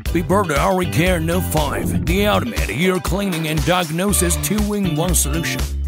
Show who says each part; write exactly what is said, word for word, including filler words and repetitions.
Speaker 1: Bebird AuriCare Note five, the ultimate ear cleaning and diagnosis two in one solution.